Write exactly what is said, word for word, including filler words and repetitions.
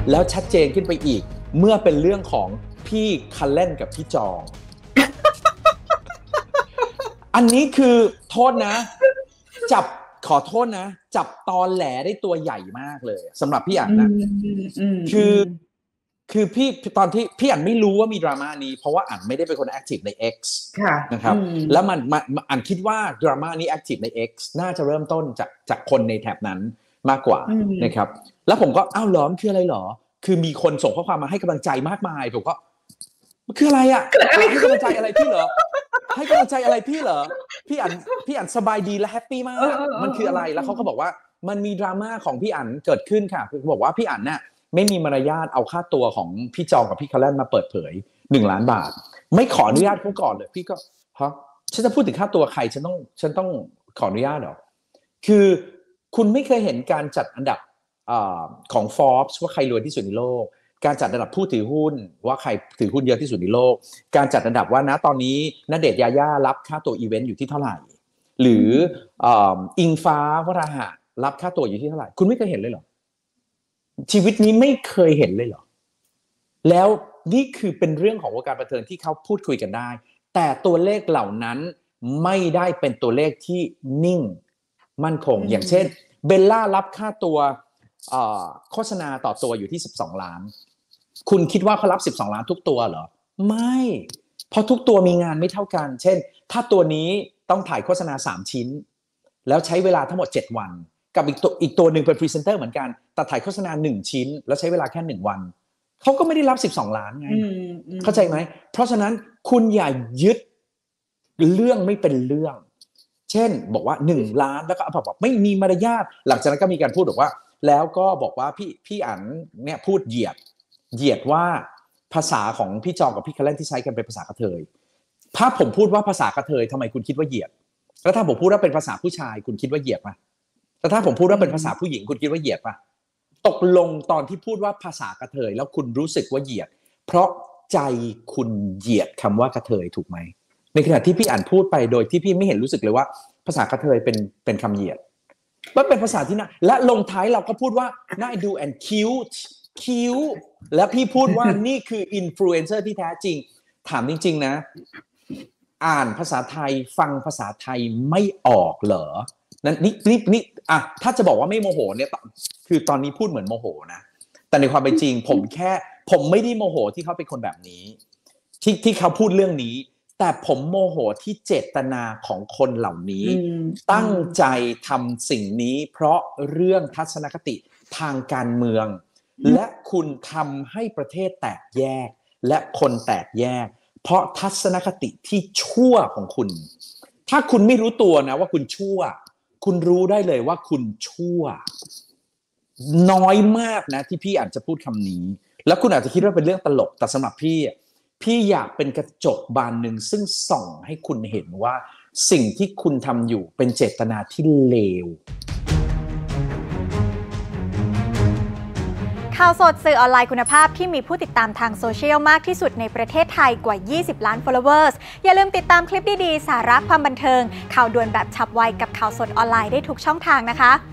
แล้วชัดเจนขึ้นไปอีกเมื่อเป็นเรื่องของพี่คัลเลนกับพี่จองอันนี้คือโทษนะจับขอโทษนะจับตอแหลได้ตัวใหญ่มากเลยสำหรับพี่อั๋นนะคือคือพี่ตอนที่พี่อั๋นไม่รู้ว่ามีดราม่านี้เพราะว่าอั๋นไม่ได้เป็นคนแอคทีฟใน X นะครับแล้วมันอั๋นคิดว่าดราม่านี้แอคทีฟใน X น่าจะเริ่มต้นจากจากคนในแถบนั้นมากกว่านะครับแล้วผมก็อ้าวเหรอคืออะไรเหรอคือมีคนส่งข้อความมาให้กำลังใจมากมายผมก็คืออะไรอ่ะให้กำลังใจอะไรพี่เหรอให้กำลังใจอะไรพี่เหรอพี่อั๋นพี่อั๋นสบายดีและแฮปปี้มากมันคืออะไรแล้วเขาก็บอกว่ามันมีดราม่าของพี่อั๋นเกิดขึ้นค่ะคือบอกว่าพี่อั๋นน่ะไม่มีมารยาทเอาค่าตัวของพี่จองกับพี่คัลเลนมาเปิดเผยหนึ่งล้านบาทไม่ขออนุญาตเขาก่อนเลยพี่ก็ฮะฉันจะพูดถึงค่าตัวใครฉันต้องฉันต้องขออนุญาตเหรอคือคุณไม่เคยเห็นการจัดอันดับของ Forbes ว่าใครรวยที่สุดในโลกการจัดอันดับผู้ถือหุ้นว่าใครถือหุ้นเยอะที่สุดในโลกการจัดอันดับว่านะตอนนี้ณเดชน์ยาย่ารับค่าตัวอีเวนต์อยู่ที่เท่าไหร่หรืออิงฟ้าวราหะรับค่าตัวอยู่ที่เท่าไหร่คุณไม่เคยเห็นเลยเหรอชีวิตนี้ไม่เคยเห็นเลยเหรอแล้วนี่คือเป็นเรื่องของวงการบันเทิงที่เขาพูดคุยกันได้แต่ตัวเลขเหล่านั้นไม่ได้เป็นตัวเลขที่นิ่งมั่นคงอย่างเช่นเบลล่ารับค่าตัวโฆษณาต่อตัวอยู่ที่สิบสองล้านคุณคิดว่าเขารับสิบสองล้านทุกตัวเหรอไม่เพราะทุกตัวมีงานไม่เท่ากันเช่นถ้าตัวนี้ต้องถ่ายโฆษณาสามชิ้นแล้วใช้เวลาทั้งหมดเจ็ดวันกับอีกตัวอีกตัวนึงเป็นพรีเซนเตอร์เหมือนกันแต่ถ่ายโฆษณาหนึ่งชิ้นแล้วใช้เวลาแค่หนึ่งวันเขาก็ไม่ได้รับสิบสองล้านไงเข้าใจไหมเพราะฉะนั้นคุณอย่ายึดเรื่องไม่เป็นเรื่องเช่นบอกว่าหนึ่งล้านแล้วก็บอกไม่มีมารยาทหลังจากนั้นก็มีการพูดบอกว่าแล้วก็บอกว่าพี่พี่อั๋นเนี่ยพูดเหยียดเหยียดว่าภาษาของพี่จองกับพี่คัลเลนที่ใช้กันเป็นภาษากระเทยถ้าผมพูดว่าภาษากระเทยทำไมคุณคิดว่าเหยียดแล้วถ้าผมพูดว่าเป็นภาษาผู้ชายคุณคิดว่าเหยียดป่ะแล้วถ้าผมพูดว่าเป็นภาษาผู้หญิงคุณคิดว่าเหยียดป่ะตกลงตอนที่พูดว่าภาษากระเทยแล้วคุณรู้สึกว่าเหยียดเพราะใจคุณเหยียดคำว่ากระเทยถูกไหมในขณะที่พี่อั๋นพูดไปโดยที่พี่ไม่เห็นรู้สึกเลยว่าภาษากระเทยเป็นเป็นคำเหยียดมันเป็นภาษาที่น่าและลงท้ายเราก็พูดว่าน่าดู and cute cute และพี่พูดว่านี่คืออินฟลูเอนเซอร์ที่แท้จริงถามจริงๆนะอ่านภาษาไทยฟังภาษาไทยไม่ออกเหรอนั่นนี่นี่นี่อ่ะถ้าจะบอกว่าไม่โมโหเนี่ยคือตอนนี้พูดเหมือนโมโหนะแต่ในความเป็นจริงผมแค่ผมไม่ได้โมโหที่เขาเป็นคนแบบนี้ที่ที่เขาพูดเรื่องนี้แต่ผมโมโหที่เจตนาของคนเหล่านี้ตั้งใจทำสิ่งนี้เพราะเรื่องทัศนคติทางการเมืองและคุณทำให้ประเทศแตกแยกและคนแตกแยกเพราะทัศนคติที่ชั่วของคุณถ้าคุณไม่รู้ตัวนะว่าคุณชั่วคุณรู้ได้เลยว่าคุณชั่วน้อยมากนะที่พี่อาจจะพูดคำนี้แล้วคุณอาจจะคิดว่าเป็นเรื่องตลกแต่สำหรับพี่พี่อยากเป็นกระจกบานหนึ่งซึ่งส่องให้คุณเห็นว่าสิ่งที่คุณทำอยู่เป็นเจตนาที่เลวข่าวสดสื่อออนไลน์คุณภาพที่มีผู้ติดตามทางโซเชียลมากที่สุดในประเทศไทยกว่ายี่สิบล้าน followers อย่าลืมติดตามคลิปดีๆสาระความบันเทิงข่าวด่วนแบบฉับไวกับข่าวสดออนไลน์ได้ทุกช่องทางนะคะ